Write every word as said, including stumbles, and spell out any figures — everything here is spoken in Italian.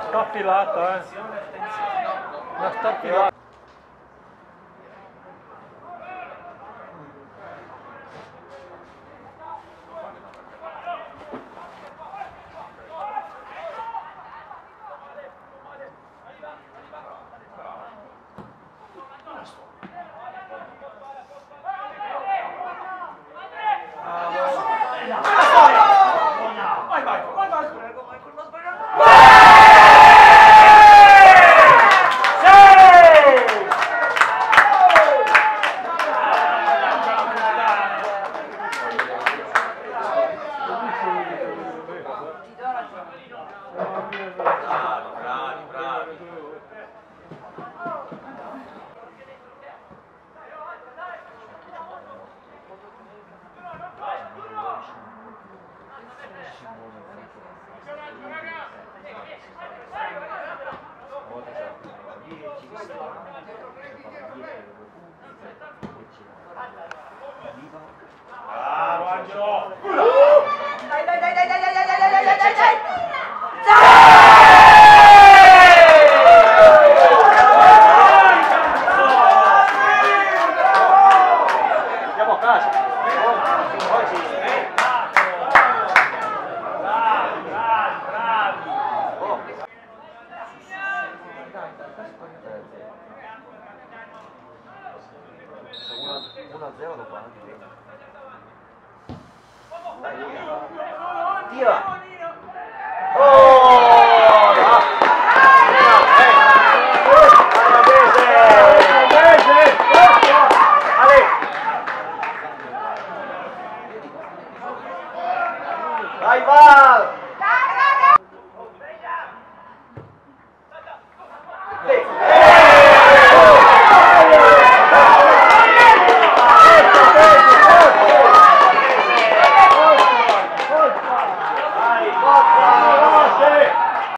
sta filata, eh. Una sta filata. Bravo Angelo! Dai, dai, dai, dai, dai, dai, dai, dai, dai, dai, dai, dai! Andiamo a casa! Oggi! Bravi, bravi, bravi! uno a zero dopo anche bene. Dai, tira! Oh!